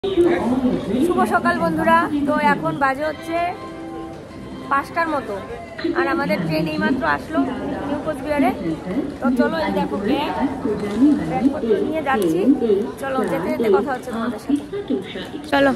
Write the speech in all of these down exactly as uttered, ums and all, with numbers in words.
শুভ সকাল বন্ধুরা। তো এখন বাজে হচ্ছে পাঁচটার মতো, আর আমাদের ট্রেন এইমাত্র আসলো নিউ কোচবিহারে। তো চলো, এই দেখো ব্যাগ ব্যাগপত্র নিয়ে যাচ্ছি। চলো, যেতে যেতে কথা হচ্ছে তোমাদের সাথে। চলো।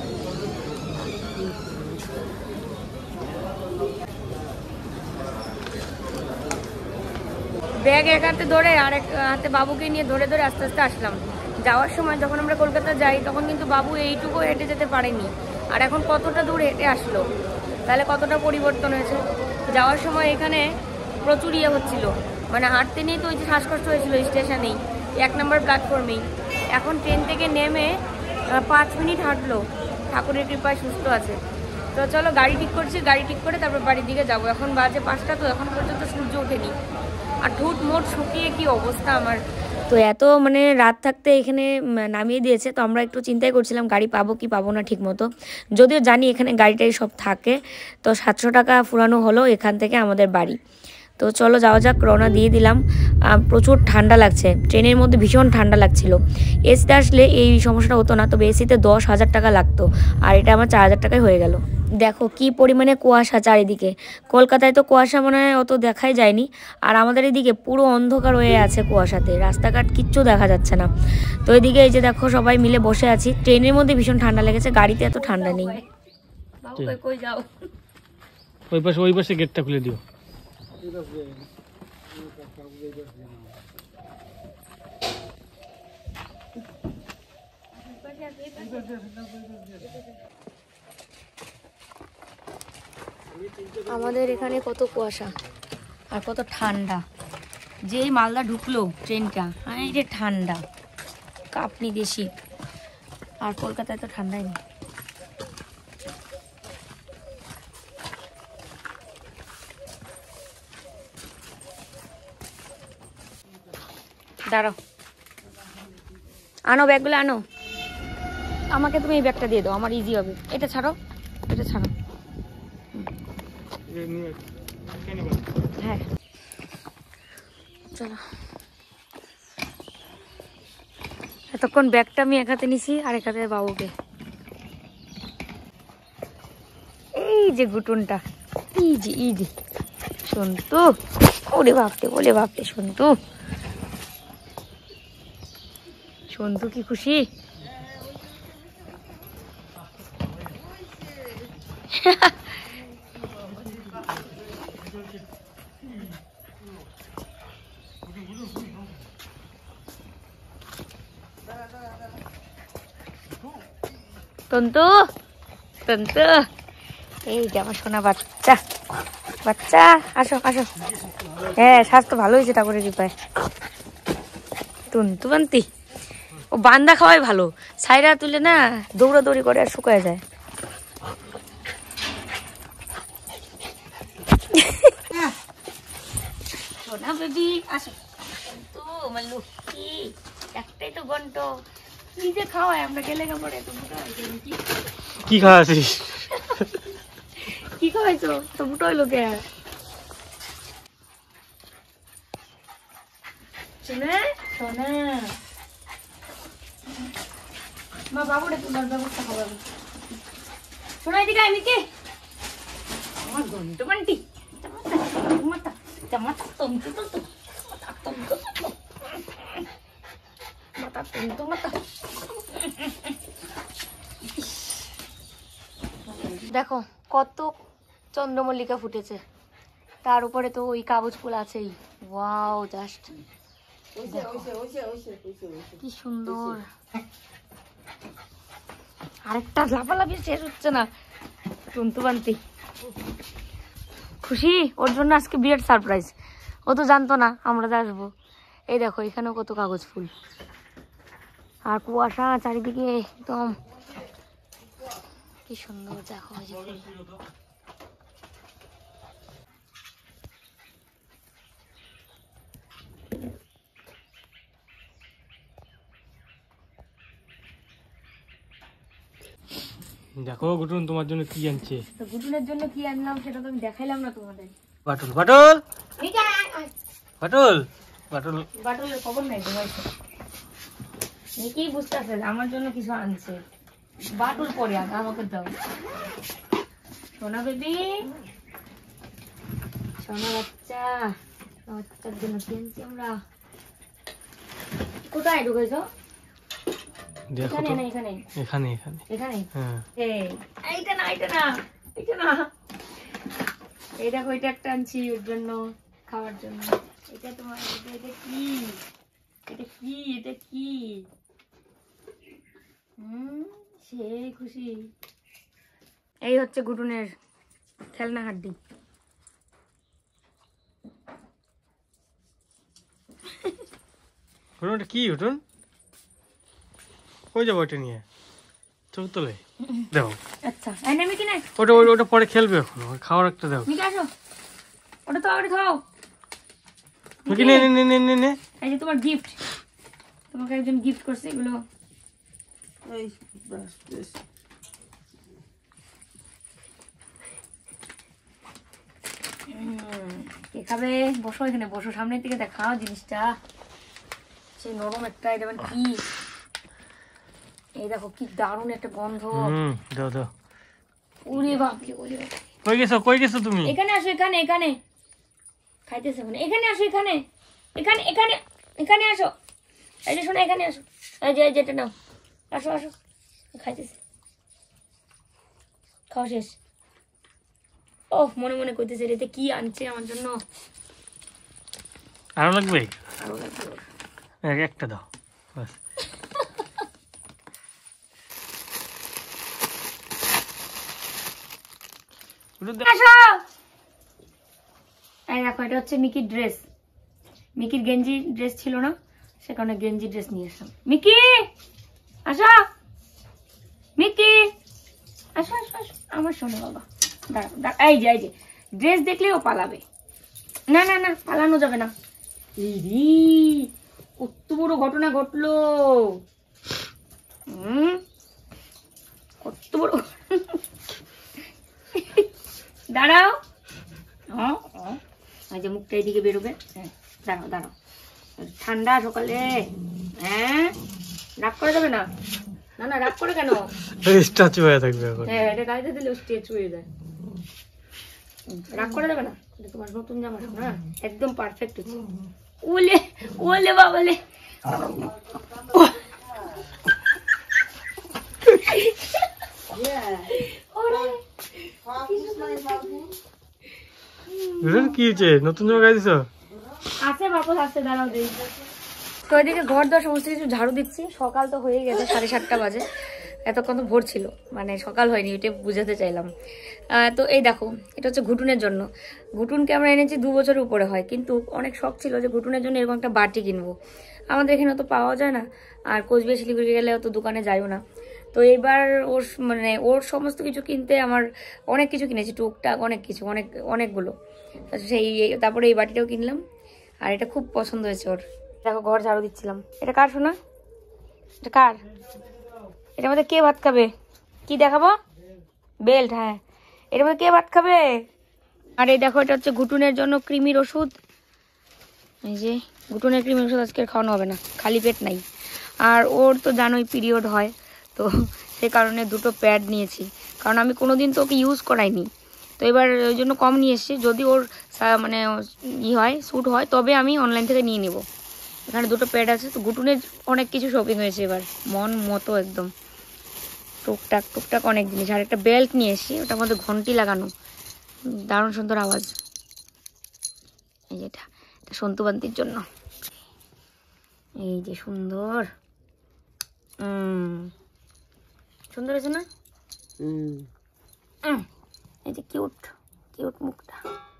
ব্যাগ এক হাতে ধরে আর এক হাতে বাবুকে নিয়ে ধরে ধরে আস্তে আস্তে আসলাম। যাওয়ার সময় যখন আমরা কলকাতা যাই তখন কিন্তু বাবু এইটুকু হেঁটে যেতে পারেনি, আর এখন কতটা দূর হেঁটে আসলো, তাহলে কতটা পরিবর্তন হয়েছে। যাওয়ার সময় এখানে প্রচুর ইয়ে হচ্ছিল, মানে হাঁটতে নিয়ে তো ওই যে শ্বাসকষ্ট হয়েছিল স্টেশনেই, এক নম্বর প্ল্যাটফর্মেই। এখন ট্রেন থেকে নেমে পাঁচ মিনিট হাঁটলো, ঠাকুরের কৃপায় সুস্থ আছে। তো চলো, গাড়ি ঠিক করছি, গাড়ি ঠিক করে তারপর বাড়ির দিকে যাবো। এখন বাজে পাঁচটা, তো এখন পর্যন্ত সূর্য ওঠেনি, আর ঠোঁট মোট শুকিয়ে কি অবস্থা আমার। তো এত মানে রাত থাকতে এখানে নামিয়ে দিয়েছে, তো আমরা একটু চিন্তাই করছিলাম গাড়ি পাবো কি পাবো না ঠিক মতো। যদিও জানি এখানে গাড়িটাই সব থাকে। তো সাতশো টাকা ফুরানো হলো এখান থেকে আমাদের বাড়ি। তো চলো যাওয়া যাক, রওনা দিয়ে দিলাম। প্রচুর ঠান্ডা লাগছে, ট্রেনের মধ্যে ভীষণ ঠান্ডা লাগছিল। এসিতে আসলে এই সমস্যাটা হতো না, তবে এসিতে দশ হাজার টাকা লাগতো, আর এটা আমার চার হাজার টাকায় হয়ে গেল। দেখো কি পরিমাণে কুয়াশা চারিদিকে। কলকাতায় তো কুয়াশা মনে হয় অত দেখাই যায়নি, আর আমাদের এদিকে পুরো অন্ধকার হয়ে আছে কুয়াশাতে, রাস্তাঘাট কিচ্ছু দেখা যাচ্ছে না। তো এদিকে এই যে দেখো সবাই মিলে বসে আছি। ট্রেনের মধ্যে ভীষণ ঠান্ডা লেগেছে, গাড়িতে এত ঠান্ডা নেই। কই যাও? ওই পাশে ওই পাশে গেটটা খুলে দিও। আমাদের এখানে কত কুয়াশা আর কত ঠান্ডা। যেই মালদা ঢুকলো ট্রেনটা, এই যে ঠান্ডা কাঁপনি দেশি, আর কলকাতায় তো ঠান্ডাই নেই। দাঁড়াও, আনো ব্যাগগুলো আনো। আমাকে তুমি এই ব্যাগটা দিয়ে দাও, আমার ইজি হবে। এটা ছাড়ো, এটা ছাড়ো। হ্যাঁ চলো। এতক্ষণ ব্যাগটা আমি এক হাতে নিছি, আর এক হাতে বাবুকে। এই যে গুটুনটা, ইজি ইজি সন্তু। ওরে বাপরে, ওরে বাপরে সন্তু, সন্তু কি খুশি। তন্তু তন্তু, এই যে আমার সোনা বাচ্চা বাচ্চা, আসো আসো। হ্যাঁ, স্বাস্থ্য ভালো হয়েছে ঠাকুরের কৃপায়। তন্তু বান্তি, ও বান্দা খাওয়াই ভালো, সাইরা তুলে না দৌড়াদৌড়ি করে আর শুকায় যায়। সোনা বেবি আসো। তো আমার লক্ষ্মী, একটাই তো গন্ট, কি যে খাওয়ায় আমরা গেলে পরে। কি খাওয়াছিস? কি খাওয়াইছো তো মোটা হইলো কে? সোনা সোনা, মা বাবুরে তোমার ব্যবস্থা খাওয়াবে। শোনা এদিকে, আমি কে আমার গন্ট বান্টি মাথা মাথা তন্তু তন্তু মাথা তন্তু মাথা তন্তু মাথা। দেখো কত চন্দ্রমল্লিকা ফুটেছে, তার উপরে তো ওই কাগজ ফুল আছেই। ওয়াও, জাস্ট কি সুন্দর। আরেকটা লাফালাফি শেষ হচ্ছে না। তন্তুবান্তি খুশি, ওর জন্য আজকে বিরাট সারপ্রাইজ। ও তো জানতো না আমরা আসবো। এই দেখো এখানেও কত কাগজ ফুল, আর কুয়াশা চারিদিকে একদম কি সুন্দর। দেখো দেখো গুটুন তোমার জন্য কি আনছে। তো গুটুনের জন্য কি আনলাম সেটা তো আমি দেখাইলাম না তোমাদের। বাটুল বাটুল বাটুল বাটুল বাটুলের খবর নাই তোমার, কি বুঝতে আছে আমার জন্য কিছু আনছে। বাটুল পরে আগে আমাকে দাও। সোনা বেবি, সোনা বাচ্চা, বাচ্চার জন্য কিনছি আমরা। কোথায় ঢুকেছো? এখানে না এখানে এখানে এখানে এখানে হ্যাঁ। এই এইটা না এইটা না এইটা না, এই দেখো এটা একটা আনছি ওর জন্য খাওয়ার জন্য। এটা তোমার এটা এটা কি এটা কি এটা কি হুম সেই খুশি। এই হচ্ছে গুটুনের খেলনা হাড্ডি। ওটা কি উঠুন? কই যাবো ওটা নিয়ে? চোখ তোলে দাও। আচ্ছা এই নেমে কি না ওটা ওটা পরে খেলবে, এখন খাওয়ার একটা দাও। নিকে আসো, ওটা তো আগে খাও। মিকি নে নে নে নে নে। এই যে তোমার গিফট, তোমাকে একজন গিফট করছে এগুলো। এই বাস বাস কে খাবে? বসো এখানে বসো, সামনের দিকে দেখাও জিনিসটা। সেই নরম একটা, এটা মানে কি? এই দেখো কি দারুণ একটা গন্ধ। হুম দাও দাও। ওরে বাপরে ওরে বাপরে। কই গেছো কই গেছো তুমি? এখানে আসো, এখানে এখানে খাইতেছে ওখানে। এখানে আসো, এখানে এখানে এখানে এখানে আসো। এই যে শোনো এখানে আসো, এই যে যেটা নাও, আসো আসো খাইতেছে। খাওয়া শেষ? ও মনে মনে কইতেছে এতে কি আনছে আমার জন্য। আরো লাগবে? আরো লাগবে ওর। এক- একটা দাও বাস। আসো। এই দেখো এটা হচ্ছে মিকির ড্রেস। মিকির গেঞ্জি ড্রেস ছিল না, সে কারণে গেঞ্জি ড্রেস নিয়ে আসলাম। মিকি আসো, মিকি আসো আসো আসো আমার শোনো বাবা। দাঁড়াও দাঁড়াও, এই যে এই যে ড্রেস দেখলেও পালাবে। না না না পালানো যাবে না। ইরি কত বড় ঘটনা ঘটলো। হুম কত বড়। দাঁড়াও, এই যে মুখটা এইদিকে বেরোবে। হ্যাঁ দাঁড়াও দাঁড়াও, ঠান্ডা সকালে। হ্যাঁ রাগ করে যাবে না। না না রাগ করে কেন? স্ট্যাচু হয়ে থাকবে এখন। হ্যাঁ এটা গাড়িতে দিলে স্ট্রেচ হয়ে যায়। রাগ করে যাবে না, এটা তোমার নতুন জামা না, একদম পারফেক্ট হচ্ছে। ওলে ওলে বাবালে। কি হয়েছে? নতুন জামা গায়ে দিছো? আছে বাপস আছে, দাঁড়াও দেই। তো এদিকে ঘর দর সমস্ত কিছু ঝাড়ু দিচ্ছি। সকাল তো হয়ে গেছে, সাড়ে সাতটা বাজে। এতক্ষণ তো ভোর ছিল, মানে সকাল হয়নি, এটা বুঝাতে চাইলাম। তো এই দেখো এটা হচ্ছে ঘুটুনের জন্য। ঘুটুনকে আমরা এনেছি দু বছরের উপরে হয়, কিন্তু অনেক শখ ছিল যে ঘুটুনের জন্য এরকম একটা বাটি কিনবো। আমাদের এখানে তো পাওয়া যায় না, আর কোচবিহার শিলিগুড়ি গেলেও তো দোকানে যাইও না। তো এইবার ওর মানে ওর সমস্ত কিছু কিনতে আমার অনেক কিছু কিনেছি, টুকটাক অনেক কিছু, অনেক অনেকগুলো। সেই তারপরে এই বাটিটাও কিনলাম, আর এটা খুব পছন্দ হয়েছে ওর। দেখো ঘর ঝাড়ু দিচ্ছিলাম। এটা কার শোনা? এটা কার? এটার মধ্যে কে ভাত খাবে? কি দেখাবো? বেল্ট। হ্যাঁ এটার মধ্যে কে ভাত খাবে? আর এই দেখো এটা হচ্ছে ঘুটুনের জন্য কৃমির ওষুধ। এই যে ঘুটুনের কৃমির ওষুধ আজকে খাওয়ানো হবে না, খালি পেট নাই। আর ওর তো জানোই পিরিয়ড হয়, তো সে কারণে দুটো প্যাড নিয়েছি, কারণ আমি কোনোদিন তো ওকে ইউজ করাইনি। তো এবার ওই জন্য কম নিয়ে এসেছি, যদি ওর মানে ই হয় স্যুট হয় তবে আমি অনলাইন থেকে নিয়ে নিব। এখানে দুটো প্যাড আছে। তো ঘুটুনের অনেক কিছু শপিং হয়েছে এবার, মন মতো একদম টুকটাক টুকটাক অনেক জিনিস। আর একটা বেল্ট নিয়ে এসেছি, ওটার মধ্যে ঘন্টি লাগানো, দারুণ সুন্দর আওয়াজ। এই যে এটা এটা সন্তুবান্তির জন্য। এই যে সুন্দর, হুম সুন্দর হয়েছে না? এই যে কিউট কিউট মুখটা।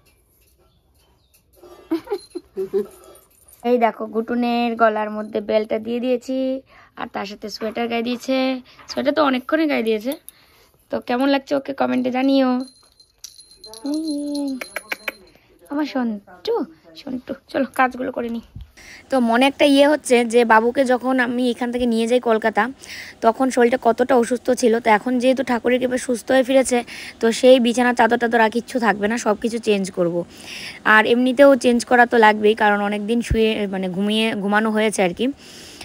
এই দেখো ঘুটুনের গলার মধ্যে বেলটা দিয়ে দিয়েছি, আর তার সাথে সোয়েটার গায়ে দিয়েছে। সোয়েটার তো অনেকক্ষণই গায়ে দিয়েছে। তো কেমন লাগছে ওকে কমেন্টে জানিও। আমার সন্টু সন্টু চলো কাজগুলো করে নিই। তো মনে একটা ইয়ে হচ্ছে যে বাবুকে যখন আমি এখান থেকে নিয়ে যাই কলকাতা, তখন শরীরটা কতটা অসুস্থ ছিল। তো এখন যেহেতু ঠাকুরের কৃপায় সুস্থ হয়ে ফিরেছে, তো সেই বিছানা চাদর টাদর আর কিচ্ছু থাকবে না, সব কিছু চেঞ্জ করব। আর এমনিতেও চেঞ্জ করা তো লাগবেই, কারণ অনেক দিন শুয়ে মানে ঘুমিয়ে ঘুমানো হয়েছে আর কি।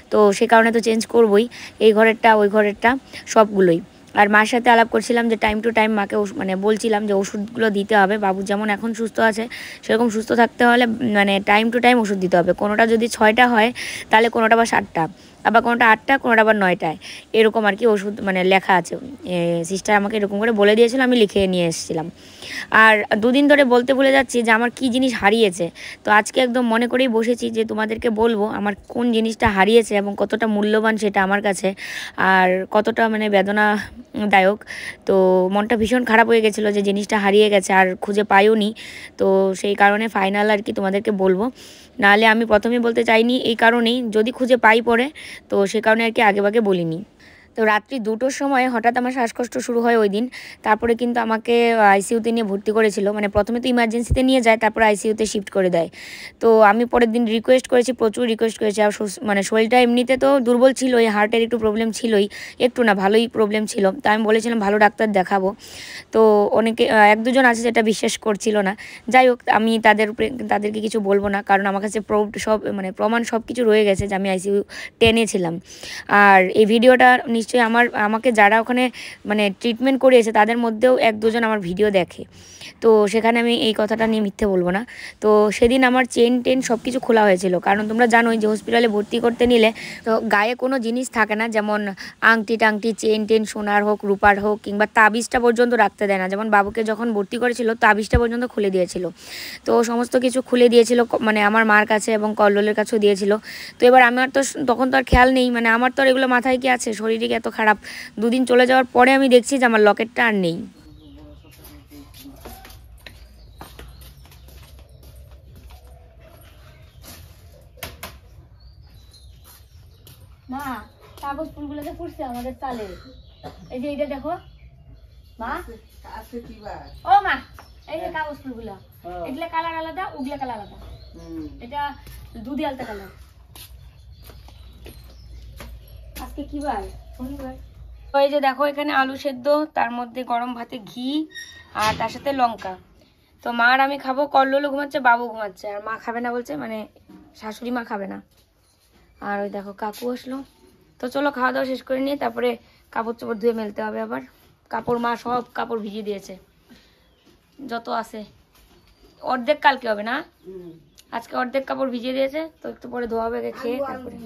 তো সে কারণে তো চেঞ্জ করবই, এই ঘরেরটা ওই ঘরেরটা সবগুলোই। আর মার সাথে আলাপ করছিলাম যে টাইম টু টাইম মাকে মানে বলছিলাম যে ওষুধগুলো দিতে হবে, বাবু যেমন এখন সুস্থ আছে সেরকম সুস্থ থাকতে হলে মানে টাইম টু টাইম ওষুধ দিতে হবে। কোনোটা যদি ছয়টা হয় তাহলে কোনোটা বা সাতটা, আবার কোনোটা আটটা, কোনোটা আবার নয়টায়, এরকম আর কি ওষুধ মানে লেখা আছে। সিস্টার আমাকে এরকম করে বলে দিয়েছিল, আমি লিখে নিয়ে এসেছিলাম। আর দুদিন ধরে বলতে ভুলে যাচ্ছি যে আমার কি জিনিস হারিয়েছে, তো আজকে একদম মনে করেই বসেছি যে তোমাদেরকে বলবো আমার কোন জিনিসটা হারিয়েছে এবং কতটা মূল্যবান সেটা আমার কাছে, আর কতটা মানে বেদনাদায়ক। তো মনটা ভীষণ খারাপ হয়ে গেছিলো যে জিনিসটা হারিয়ে গেছে আর খুঁজে পাইও নি। তো সেই কারণে ফাইনাল আর কি তোমাদেরকে বলবো, নাহলে আমি প্রথমেই বলতে চাইনি এই কারণেই, যদি খুঁজে পাই পড়ে তো সে কারণে আর কি আগেভাগে বলিনি। তো রাত্রি দুটোর সময় হঠাৎ আমার শ্বাসকষ্ট শুরু হয় ওই দিন। তারপরে কিন্তু আমাকে আইসিইউতে নিয়ে ভর্তি করেছিল, মানে প্রথমে তো ইমার্জেন্সিতে নিয়ে যায়, তারপরে আইসিইউতে শিফট করে দেয়। তো আমি পরের দিন রিকোয়েস্ট করেছি, প্রচুর রিকোয়েস্ট করেছি। আর মানে শরীরটা এমনিতে তো দুর্বল ছিলই, হার্টের একটু প্রবলেম ছিলই, একটু না ভালোই প্রবলেম ছিল। তো আমি বলেছিলাম ভালো ডাক্তার দেখাবো। তো অনেকে এক দুজন আছে যেটা বিশ্বাস করছিল না। যাই হোক, আমি তাদের উপরে তাদেরকে কিছু বলবো না, কারণ আমার কাছে সব মানে প্রমাণ সব কিছু রয়ে গেছে যে আমি আইসিইউ টেনে ছিলাম। আর এই ভিডিওটা নিশ্চয়ই আমার আমাকে যারা ওখানে মানে ট্রিটমেন্ট করিয়েছে তাদের মধ্যেও এক দুজন আমার ভিডিও দেখে, তো সেখানে আমি এই কথাটা নিয়ে মিথ্যে বলবো না। তো সেদিন আমার চেন টেন সব কিছু খোলা হয়েছিল, কারণ তোমরা জানোই যে হসপিটালে ভর্তি করতে নিলে তো গায়ে কোনো জিনিস থাকে না, যেমন আংটি টাংটি, চেন টেন, সোনার হোক রূপার হোক, কিংবা তাবিজটা পর্যন্ত রাখতে দেয় না। যেমন বাবুকে যখন ভর্তি করেছিল তাবিজটা পর্যন্ত খুলে দিয়েছিল, তো সমস্ত কিছু খুলে দিয়েছিল মানে আমার মার কাছে এবং কল্লোলের কাছেও দিয়েছিল। তো এবার আমার তো তখন তো আর খেয়াল নেই, মানে আমার তো আর এগুলো মাথায় কি আছে, শরীরে এত খারাপ। দুদিন চলে যাওয়ার পরে আমি দেখছি যে আমার লকেটটা আর নেই। মা, কাগজ ফুলগুলো যে ফুটছে আমাদের তালে, এই যে এইটা দেখো মা, ও মা, এই যে কাগজ ফুলগুলো, এগুলা কালার আলাদা, ওগুলা কালার আলাদা, এটা দুধি আলতা কালার। আজকে কি বার? শনিবার। তো এই যে দেখো এখানে আলু সেদ্ধ, তার মধ্যে গরম ভাতে ঘি আর তার সাথে লঙ্কা। তো মা আর আমি খাবো, কল্লোলও ঘুমাচ্ছে, বাবু ঘুমাচ্ছে, আর মা খাবে না বলছে, মানে শাশুড়ি মা খাবে না। আর ওই দেখো কাকু আসলো। তো চলো খাওয়া দাওয়া শেষ করে নিয়ে তারপরে কাপড় চোপড় ধুয়ে মেলতে হবে আবার। কাপড় মা সব কাপড় ভিজিয়ে দিয়েছে যত আছে, অর্ধেক কালকে হবে না, আজকে অর্ধেক কাপড় ভিজিয়ে দিয়েছে। তো একটু পরে ধোয়া হবে খেয়ে তারপরে।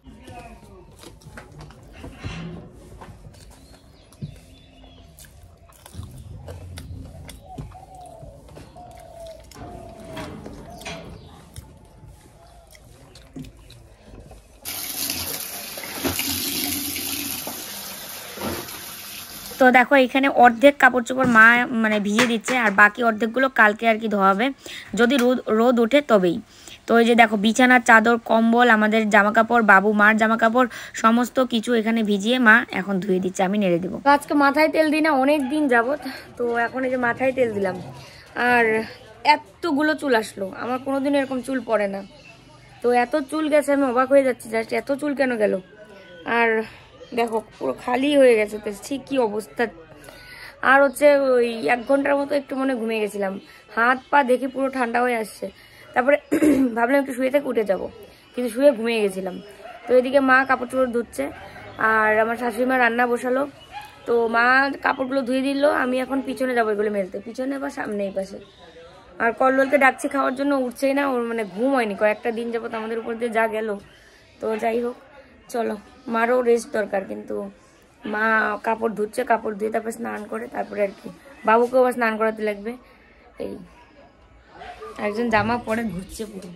তো দেখো এখানে অর্ধেক কাপড় চোপড় মা মানে ভিজিয়ে দিচ্ছে, আর বাকি অর্ধেকগুলো কালকে আর কি ধোয়া হবে, যদি রোদ রোদ ওঠে তবেই। তো এই যে দেখো বিছানার চাদর, কম্বল, আমাদের জামা কাপড়, বাবু মার জামা কাপড় সমস্ত কিছু এখানে ভিজিয়ে মা এখন ধুয়ে দিচ্ছে, আমি নেড়ে দেবো। আজকে মাথায় তেল দিই না অনেক দিন যাবত, তো এখন এই যে মাথায় তেল দিলাম। আর এতগুলো চুল আসলো, আমার কোনোদিন এরকম চুল পড়ে না। তো এত চুল গেছে আমি অবাক হয়ে যাচ্ছি, জাস্ট এত চুল কেন গেল। আর দেখো পুরো খালি হয়ে গেছে, তো ঠিক কী অবস্থা। আর হচ্ছে ওই এক ঘন্টার মতো একটু মনে ঘুমিয়ে গেছিলাম, হাত পা দেখি পুরো ঠান্ডা হয়ে আসছে। তারপরে ভাবলাম একটু শুয়ে থেকে উঠে যাব, কিন্তু শুয়ে ঘুমিয়ে গেছিলাম। তো এদিকে মা কাপড় চোপড় ধুচ্ছে, আর আমার শাশুড়ি মা রান্না বসালো। তো মা কাপড়গুলো ধুয়ে দিল, আমি এখন পিছনে যাবো এগুলো মেলতে, পিছনে বা সামনে এই পাশে। আর কল্লোলকে ডাকছি খাওয়ার জন্য, উঠছেই না, ওর মানে ঘুম হয়নি কয়েকটা দিন যাবত আমাদের উপর দিয়ে যা গেল। তো যাই হোক চলো, মারও রেস্ট দরকার, কিন্তু মা কাপড় ধুচ্ছে, কাপড় ধুয়ে তারপরে স্নান করে তারপরে আর কি বাবুকেও আবার স্নান করাতে লাগবে। এই একজন জামা পরে ঘুরছে পুরো।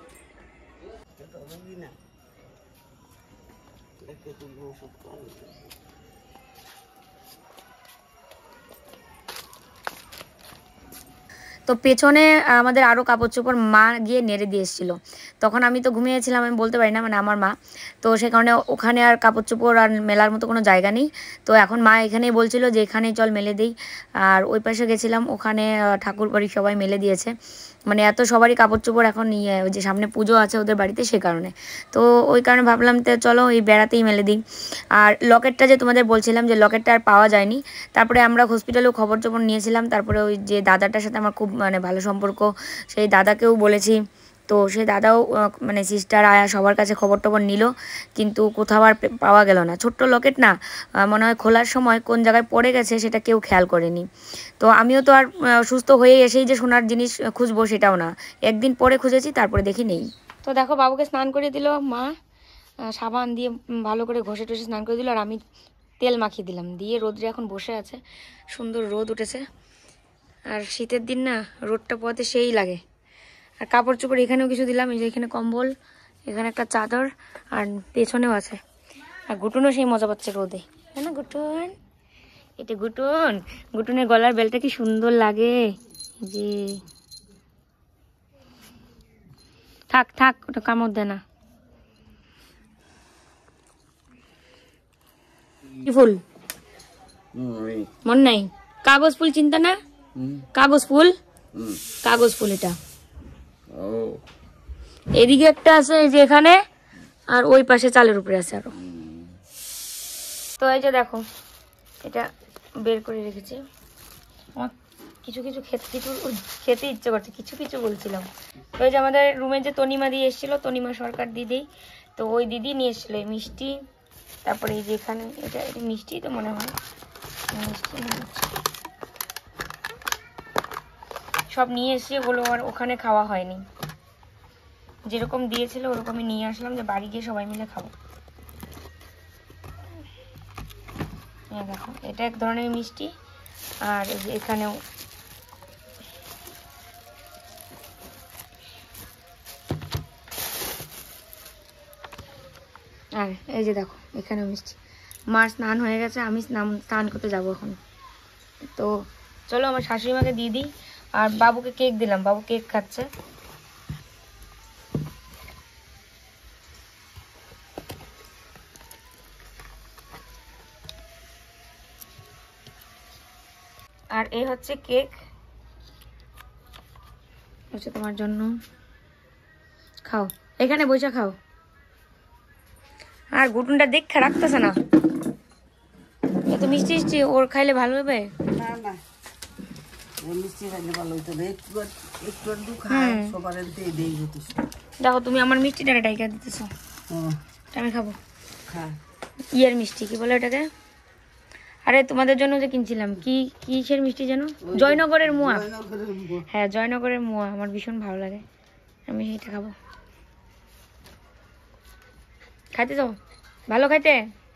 তো পেছনে আমাদের আরও কাপড় চোপড় মা গিয়ে নেড়ে দিয়ে এসেছিলো, তখন আমি তো ঘুমিয়েছিলাম, আমি বলতে পারি না, মানে আমার মা। তো সে কারণে ওখানে আর কাপড় চোপড় আর মেলার মতো কোনো জায়গা নেই। তো এখন মা এখানেই বলছিল যে এখানেই চল মেলে দিই। আর ওই পাশে গেছিলাম, ওখানে ঠাকুর বাড়ি সবাই মেলে দিয়েছে, মানে এত সবারই কাপড় চোপড় এখন নিয়ে, ওই যে সামনে পুজো আছে ওদের বাড়িতে, সে কারণে। তো ওই কারণে ভাবলাম তো চলো এই বেড়াতেই মেলে দিই। আর লকেটটা যে তোমাদের বলছিলাম যে লকেটটা আর পাওয়া যায়নি, তারপরে আমরা হসপিটালেও খবর চোপড় নিয়েছিলাম। তারপরে ওই যে দাদাটার সাথে আমার খুব মানে ভালো সম্পর্ক, সেই দাদাকেও বলেছি তো সে দাদাও মানে সিস্টার আয়া সবার কাছে খবর টবর নিল, কিন্তু কোথাও আর পাওয়া গেল না। ছোট্ট লকেট না, মনে হয় খোলার সময় কোন জায়গায় পড়ে গেছে সেটা কেউ খেয়াল করেনি। তো আমিও তো আর সুস্থ হয়ে এসেই যে সোনার জিনিস খুঁজবো সেটাও না, একদিন পরে খুঁজেছি, তারপরে দেখি নেই। তো দেখো বাবুকে স্নান করে দিল মা, সাবান দিয়ে ভালো করে ঘষে টষে স্নান করে দিল, আর আমি তেল মাখিয়ে দিলাম, দিয়ে রোদ্রে এখন বসে আছে। সুন্দর রোদ উঠেছে, আর শীতের দিন না রোদটা পথে সেই লাগে। আর কাপড় চোপড় এখানেও কিছু দিলাম, এই যে এখানে কম্বল, এখানে একটা চাদর, আর পেছনেও আছে। আর গুটুনও সেই মজা পাচ্ছে রোদে, তাই না গুটুন? এটা গুটুন, গুটুনের গলার বেলটা কি সুন্দর লাগে। যে থাক থাক, ওটা কামড় দেয় না। কি ফুল মন নাই? কাগজ ফুল চিন্তা না? কাগজ ফুল, কাগজ ফুল এটা। এদিকে একটা আছে এই যে এখানে, আর ওই পাশে চালের উপরে আছে আরো। তো এই যে দেখো এটা বের করে রেখেছি। আমার কিছু কিছু খেতে কিছু খেতে ইচ্ছে করছে, কিছু কিছু বলছিলাম। তো এই যে আমাদের রুমে যে তনিমা দিয়ে এসেছিল, তনিমা সরকার দিদি, তো ওই দিদি নিয়ে এসেছিল মিষ্টি, তারপরে এই যে এখানে এটা এটা মিষ্টি তো মনে হয়, মিষ্টি সব নিয়ে এসে ওগুলো আর ওখানে খাওয়া হয়নি, যেরকম দিয়েছিল ওরকমই নিয়ে আসলাম, যে বাড়ি গিয়ে সবাই মিলে খাবো। দেখো এটা এক ধরনের মিষ্টি, আর এই যে এখানেও আর এই যে দেখো এখানেও মিষ্টি। মার স্নান হয়ে গেছে, আমি স্নান স্নান করতে যাবো এখন। তো চলো আমার শাশুড়ি মাকে দিয়ে দিই, আর বাবুকে কেক দিলাম, বাবু কেক খাচ্ছে। আর এই হচ্ছে কেক, হচ্ছে তোমার জন্য, খাও, এখানে বসে খাও। আর গুটুনটা দেখে রাখতেছে না, এত মিষ্টি মিষ্টি ওর খাইলে ভালো হবে না? না মিষ্টি খাইলে ভালো হইতো না, একটু একটু একটু খায় সবার দিয়ে দেই হতো। দেখো তুমি আমার মিষ্টিটা ডাইকা দিতেছো, আমি খাবো। হ্যাঁ ইয়ের মিষ্টি কি বলে ওটাকে? আরে তোমাদের জন্য যে কিনছিলাম, কি কিসের মিষ্টি যেন? জয়নগরের মোয়া। হ্যাঁ জয়নগরের মোয়া আমার ভীষণ ভালো লাগে, আমি এটা খাবো। খাইতে যাও, ভালো খাইতে।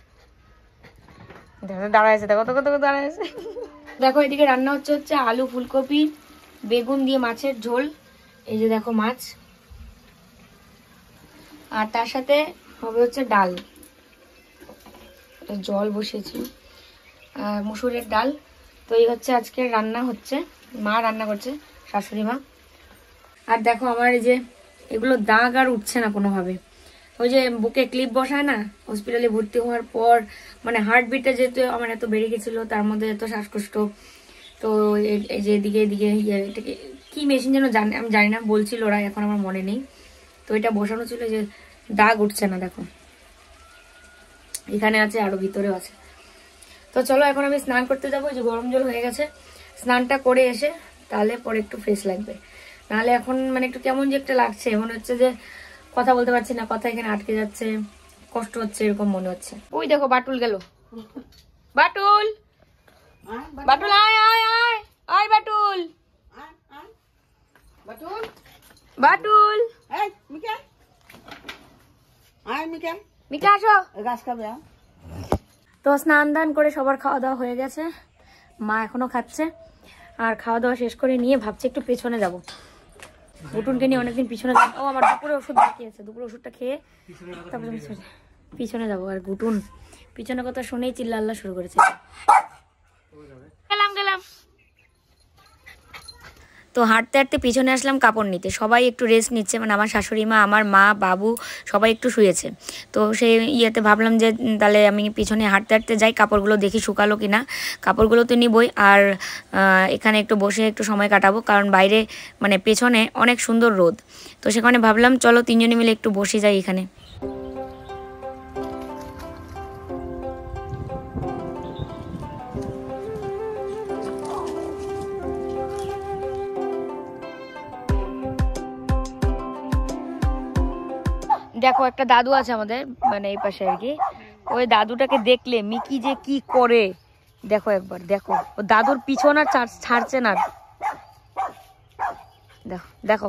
দাঁড়ায় আছে দেখো, কত কত দাঁড়ায় আছে। দেখো এদিকে রান্না হচ্ছে হচ্ছে আলু ফুলকপি বেগুন দিয়ে মাছের ঝোল। এই যে দেখো মাছ, আর তার সাথে হবে হচ্ছে ডাল, জল বসিয়েছি, মুসুরের ডাল। তো এই হচ্ছে আজকের রান্না হচ্ছে, মা রান্না করছে, শাশুড়ি মা। আর দেখো আমার এই যে এগুলো দাগ আর উঠছে না কোনোভাবে। ওই যে বুকে ক্লিপ বসায় না, হসপিটালে ভর্তি হওয়ার পর মানে হার্টবিটটা যেহেতু আমার এত বেড়ে গেছিল, তার মধ্যে এত শ্বাসকষ্ট, তো এই যে এদিকে এদিকে এটাকে কি মেশিন যেন জানে আমি জানি না, বলছিল ওরা, এখন আমার মনে নেই। তো এটা বসানো ছিল, যে দাগ উঠছে না, দেখো এখানে আছে আরো ভিতরেও আছে। তো চলো এখন আমি স্নান করতে যাবো, যে গরম জল হয়ে গেছে, স্নানটা করে এসে তাহলে পরে একটু ফ্রেশ লাগবে। নাহলে এখন মানে একটু কেমন যে একটা লাগছে, মনে হচ্ছে যে কথা বলতে পারছি না, কথা এখানে আটকে যাচ্ছে, কষ্ট হচ্ছে এরকম মনে হচ্ছে। ওই দেখো বাটুল গেল, বাটুল বাটুল আয় আয় আয় আয় বাটুল বাটুল বাটুল মিকা আয় মিকা মিকা আসো গাছ খাবে। তো স্নান দান করে সবার খাওয়া দাওয়া হয়ে গেছে, মা এখনো খাচ্ছে। আর খাওয়া দাওয়া শেষ করে নিয়ে ভাবছি একটু পেছনে যাবো, গুটুনকে নিয়ে অনেকদিন পিছনে যাবো। ও আমার দুপুরে ওষুধ বাকি আছে, দুপুরে ওষুধটা খেয়ে তারপরে পিছনে যাবো। আর গুটুন পিছনে কথা শুনেই চিল্লা আল্লাহ শুরু করেছে। গেলাম গেলাম তো হাঁটতে হাঁটতে পিছনে আসলাম কাপড় নিতে, সবাই একটু রেস্ট নিচ্ছে, মানে আমার শাশুড়ি মা, আমার মা, বাবু সবাই একটু শুয়েছে। তো সেই ইয়েতে ভাবলাম যে তাহলে আমি পিছনে হাঁটতে হাঁটতে যাই, কাপড়গুলো দেখি শুকালো কি না। কাপড়গুলো তো নিবই, আর এখানে একটু বসে একটু সময় কাটাবো, কারণ বাইরে মানে পেছনে অনেক সুন্দর রোদ। তো সেখানে ভাবলাম চলো তিনজনে মিলে একটু বসে যাই এখানে। দেখো একটা দাদু আছে আমাদের মানে এই পাশে আর কি, ওই দাদুটাকে দেখলে মিকি যে কি করে দেখো একবার, দেখো ও দাদুর পিছন আর ছাড়ছে না, দেখো দেখো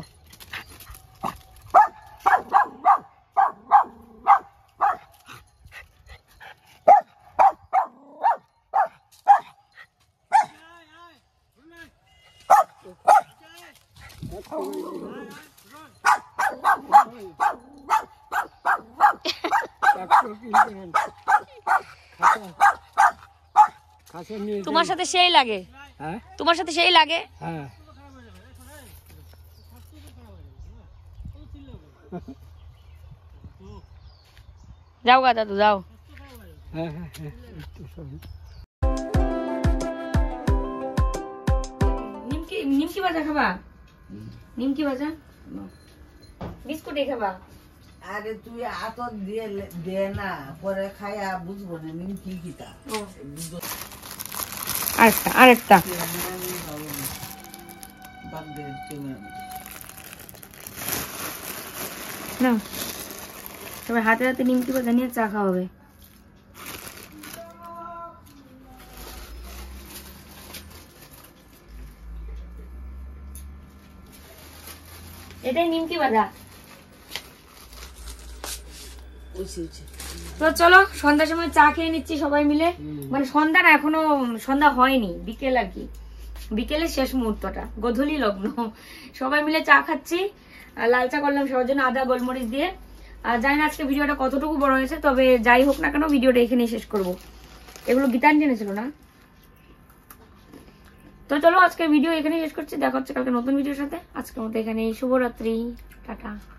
তোমার সাথে সেই লাগে, তোমার সাথে সেই লাগে। যাও গা দাদু যাও। নিমকি নিমকি ভাজা খাবা? নিমকি ভাজা বিস্কুট খাবা? আরে তুই আতর দিয়ে দে না, পরে খাইয়া বুঝবো না নিমকি কিটা। আরেকটা আরেকটা না, তবে হাতে হাতে নিমকি ভাজা নিয়ে চা খাওয়া হবে। এটাই নিমকি ভাজা। তো চলো সন্ধ্যার সময় চা খেয়ে নিচ্ছি সবাই মিলে, মানে সন্ধ্যা না এখনো সন্ধ্যা হয়নি, বিকেল আর কি, বিকেলের শেষ মুহূর্তটা, গোধূলি লগ্ন। সবাই মিলে চা খাচ্ছি, লাল চা করলাম সবার জন্য আদা গোলমরিচ দিয়ে। আর জানি না আজকে ভিডিওটা কতটুকু বড় হয়েছে, তবে যাই হোক না কেন ভিডিওটা এখানেই শেষ করব। এগুলো গীতাঞ্জলি এনেছিল না? তো চলো আজকে ভিডিও এখানেই শেষ করছি, দেখা হচ্ছে কালকে নতুন ভিডিওর সাথে। আজকের মতো এখানেই, শুভরাত্রি, টাটা।